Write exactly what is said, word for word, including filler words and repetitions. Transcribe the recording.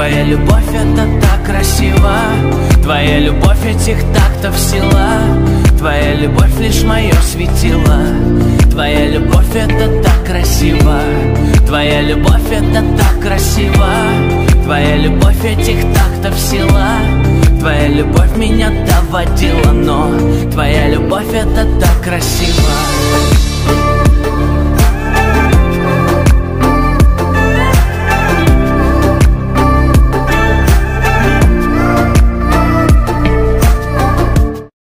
Твоя любовь это так красиво, твоя любовь этих тактов сила, твоя любовь лишь мое светило. Твоя любовь это так красиво, твоя любовь это так красиво, твоя любовь этих тактов сила, твоя любовь меня доводила, но твоя любовь это так красиво.